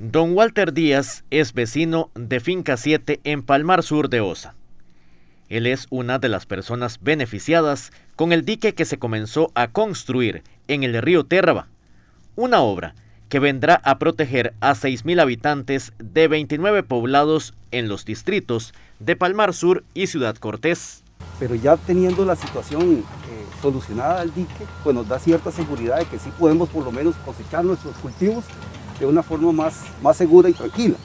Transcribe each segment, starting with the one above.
Don Walter Díaz es vecino de Finca 7 en Palmar Sur de Osa. Él es una de las personas beneficiadas con el dique que se comenzó a construir en el río Térraba, una obra que vendrá a proteger a 6,000 habitantes de 29 poblados en los distritos de Palmar Sur y Ciudad Cortés. Pero ya teniendo la situación solucionada al dique, pues nos da cierta seguridad de que sí podemos por lo menos cosechar nuestros cultivos de una forma más segura y tranquila.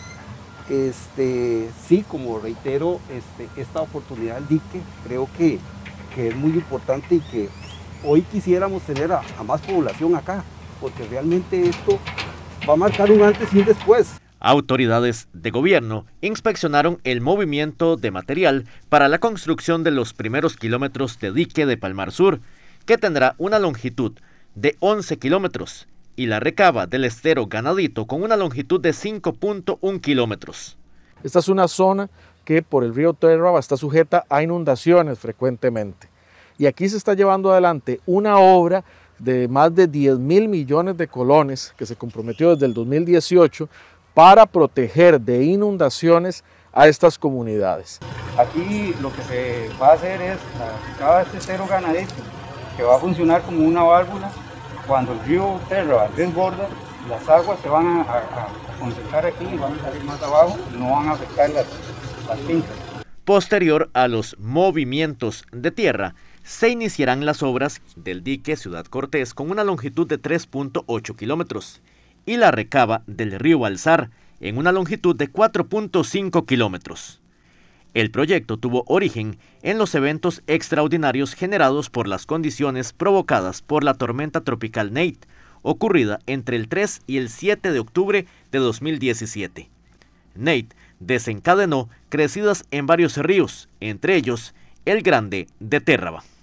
Sí, como reitero, esta oportunidad del dique creo que es muy importante y que hoy quisiéramos tener a más población acá, porque realmente esto va a marcar un antes y un después. Autoridades de gobierno inspeccionaron el movimiento de material para la construcción de los primeros kilómetros de dique de Palmar Sur, que tendrá una longitud de 11 kilómetros, y la recaba del estero Ganadito con una longitud de 5.1 kilómetros. Esta es una zona que por el río Térraba está sujeta a inundaciones frecuentemente. Y aquí se está llevando adelante una obra de más de 10,000 millones de colones que se comprometió desde el 2018 para proteger de inundaciones a estas comunidades. Aquí lo que se va a hacer es la recaba de este estero Ganadito, que va a funcionar como una válvula. Cuando el río Térraba desborda, las aguas se van a concentrar aquí y van a salir más abajo y no van a afectar las fincas. Posterior a los movimientos de tierra, se iniciarán las obras del dique Ciudad Cortés con una longitud de 3.8 kilómetros y la recaba del río Balsar en una longitud de 4.5 kilómetros. El proyecto tuvo origen en los eventos extraordinarios generados por las condiciones provocadas por la tormenta tropical Nate, ocurrida entre el 3 y el 7 de octubre de 2017. Nate desencadenó crecidas en varios ríos, entre ellos el Grande de Térraba.